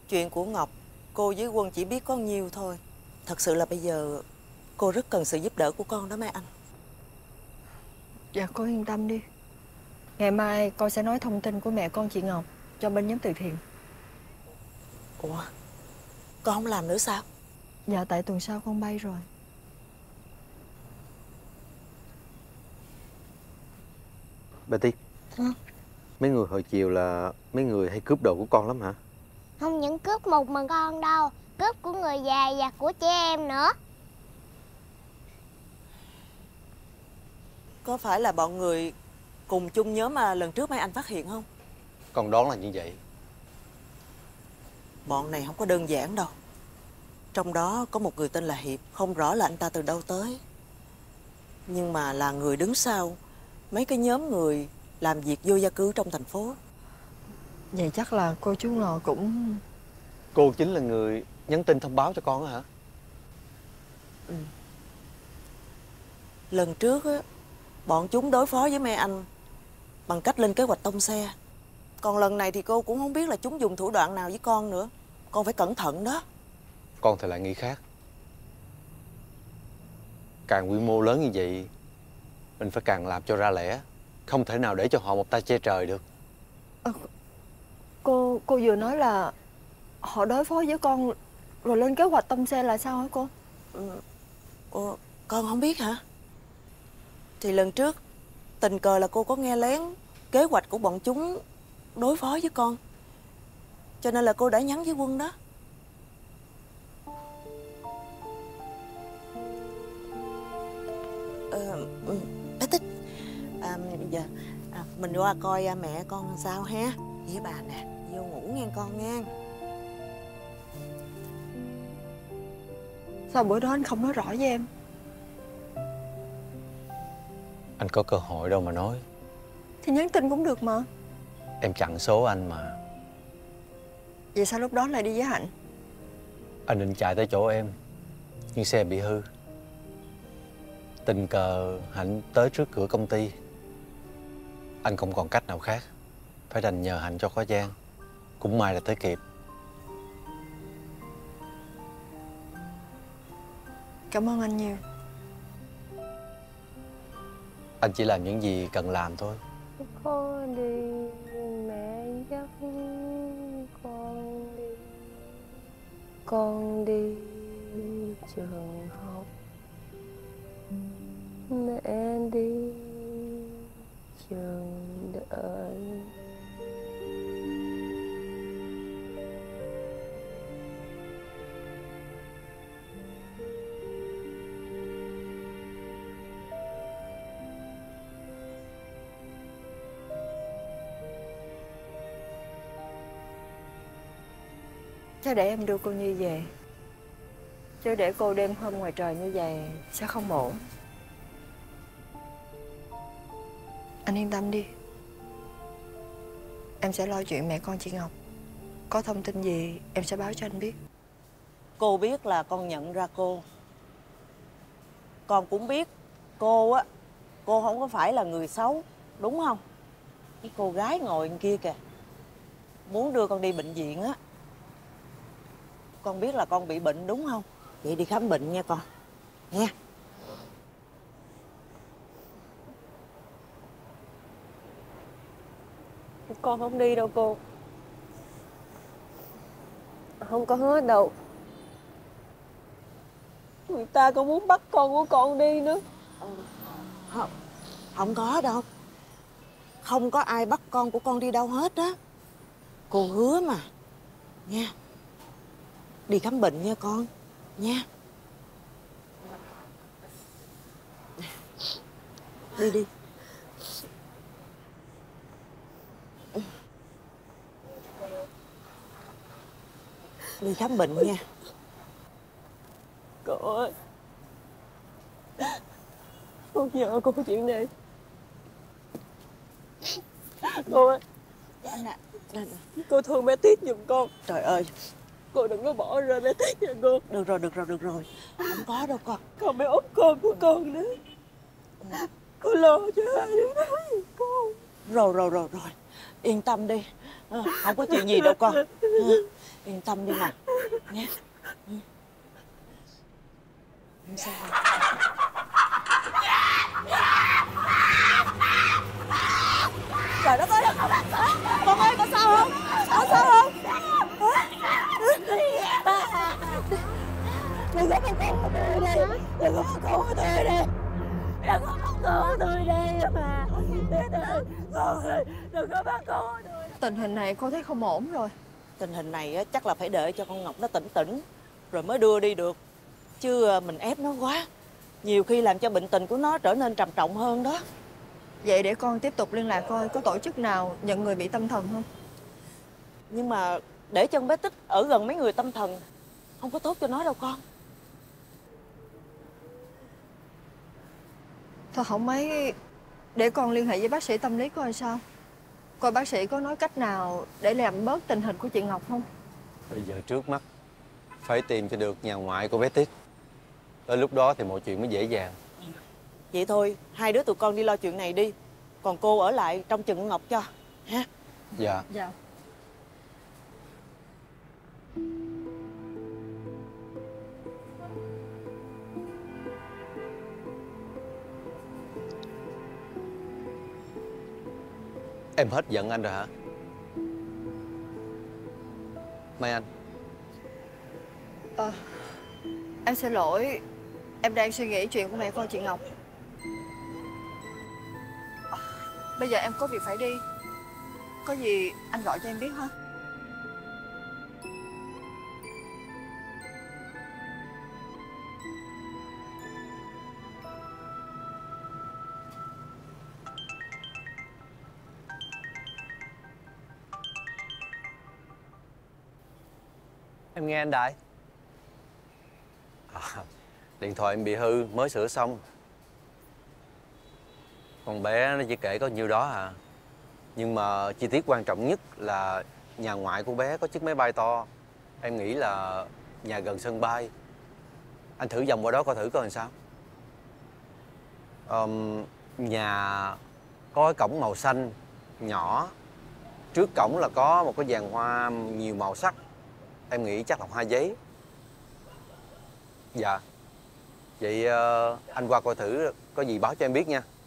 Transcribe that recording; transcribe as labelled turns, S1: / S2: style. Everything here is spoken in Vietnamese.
S1: Chuyện của Ngọc, cô với Quân chỉ biết có nhiêu thôi. Thật sự là bây giờ cô rất cần sự giúp đỡ của con đó mấy anh.
S2: Dạ cô yên tâm đi. Ngày mai con sẽ nói thông tin của mẹ con chị Ngọc cho bên nhóm từ thiện.
S1: Ủa, con không làm nữa sao?
S2: Dạ tại tuần sau con bay rồi.
S3: Betty, mấy người hồi chiều là mấy người hay cướp đồ của con lắm hả?
S4: Không những cướp một mình con đâu, cướp của người già và của trẻ em nữa.
S1: Có phải là bọn người cùng chung nhóm mà lần trước mấy anh phát hiện không?
S3: Con đoán là như vậy.
S1: Bọn này không có đơn giản đâu. Trong đó có một người tên là Hiệp, không rõ là anh ta từ đâu tới. Nhưng mà là người đứng sau mấy cái nhóm người làm việc vô gia cư trong thành phố.
S2: Vậy chắc là cô chú Ngọ cũng...
S3: Cô chính là người nhắn tin thông báo cho con á hả?
S1: Ừ. Lần trước á, bọn chúng đối phó với mấy anh bằng cách lên kế hoạch tông xe. Còn lần này thì cô cũng không biết là chúng dùng thủ đoạn nào với con nữa. Con phải cẩn thận đó.
S3: Con thì lại nghĩ khác. Càng quy mô lớn như vậy, mình phải càng làm cho ra lẽ. Không thể nào để cho họ một tay che trời được.
S2: Cô vừa nói là họ đối phó với con rồi lên kế hoạch tông xe là sao hả cô?
S1: Ủa, con không biết hả? Thì lần trước tình cờ là cô có nghe lén kế hoạch của bọn chúng đối phó với con. Cho nên là cô đã nhắn với Quân đó. Bé Tích, giờ mình qua coi mẹ con sao ha. Với bà nè, vô ngủ nghe con nghe.
S2: Sao bữa đó anh không nói rõ với em?
S3: Anh có cơ hội đâu mà nói.
S2: Thì nhắn tin cũng được mà.
S3: Em chặn số anh mà.
S2: Vậy sao lúc đó lại đi với Hạnh?
S3: Anh định chạy tới chỗ em, nhưng xe bị hư. Tình cờ Hạnh tới trước cửa công ty. Anh không còn cách nào khác, phải đành nhờ Hạnh cho có gian. Cũng may là tới kịp.
S2: Cảm ơn anh nhiều.
S3: Anh chỉ làm những gì cần làm thôi.
S4: Con đi, mẹ dắt con đi. Con đi trường học, mẹ đi trường đợi.
S2: Chắc để em đưa cô Nhi về. Chứ để cô đêm hôm ngoài trời như vậy sẽ không ổn. Anh yên tâm đi. Em sẽ lo chuyện mẹ con chị Ngọc. Có thông tin gì em sẽ báo cho anh biết.
S1: Cô biết là con nhận ra cô. Con cũng biết cô á, cô không có phải là người xấu, đúng không? Cái cô gái ngồi bên kia kìa, muốn đưa con đi bệnh viện á. Con biết là con bị bệnh đúng không? Vậy đi khám bệnh nha con. Nha.
S4: Con không đi đâu cô. Không có hết đâu. Người ta còn muốn bắt con của con đi nữa.
S1: Không, không có đâu. Không có ai bắt con của con đi đâu hết á. Cô hứa mà. Nha. Đi khám bệnh nha con. Nha. Đi đi. Đi khám bệnh nha.
S4: Cô ơi, con nhờ cô chuyện này. Cô ơi, cô thương bé Tiết giùm con.
S1: Trời ơi.
S4: Cô đừng có bỏ rơi bé Tiết nha cô.
S1: Được rồi, được rồi, được rồi. Không có đâu con.
S4: Còn bé út con của con nữa. Cô lo cho hai đứa nó gì cô.
S1: Rồi. Yên tâm đi, không có chuyện gì đâu con. Yên tâm đi nè, nha. Không sao đâu. Trời đất ơi, con ơi, có sao không? Có sao không? Đừng có bắt con tôi đi, đừng có bắt con tôi đi, đừng có bắt con tôi đi mà. Con ơi, đừng có bắt con tôi.
S2: Tình hình này con thấy không ổn rồi.
S1: Tình hình này á, chắc là phải đợi cho con Ngọc nó tỉnh tỉnh rồi mới đưa đi được, chứ mình ép nó quá nhiều khi làm cho bệnh tình của nó trở nên trầm trọng hơn đó.
S2: Vậy để con tiếp tục liên lạc coi có tổ chức nào nhận người bị tâm thần không.
S1: Nhưng mà để cho con bé Tích ở gần mấy người tâm thần không có tốt cho nó đâu con.
S2: Thôi không mấy, để con liên hệ với bác sĩ tâm lý coi sao. Coi bác sĩ có nói cách nào để làm bớt tình hình của chị Ngọc không.
S3: Bây giờ trước mắt phải tìm cho được nhà ngoại của bé Tiết. Tới lúc đó thì mọi chuyện mới dễ dàng.
S1: Vậy thôi, hai đứa tụi con đi lo chuyện này đi, còn cô ở lại trông chừng con Ngọc cho ha.
S3: Dạ.
S2: Dạ.
S3: Em hết giận anh rồi hả? Mai Anh.
S2: Em xin lỗi, em đang suy nghĩ chuyện của mẹ con chị Ngọc. Bây giờ em có việc phải đi, có gì anh gọi cho em biết ha.
S3: Em nghe anh Đại. Điện thoại em bị hư, mới sửa xong. Con bé nó chỉ kể có nhiêu đó à. Nhưng mà chi tiết quan trọng nhất là nhà ngoại của bé có chiếc máy bay to. Em nghĩ là nhà gần sân bay. Anh thử vòng qua đó coi thử coi làm sao. Nhà có cái cổng màu xanh nhỏ. Trước cổng là có một cái vườn hoa nhiều màu sắc. Em nghĩ chắc là hoa giấy. Dạ. Vậy anh qua coi thử, có gì báo cho em biết nha.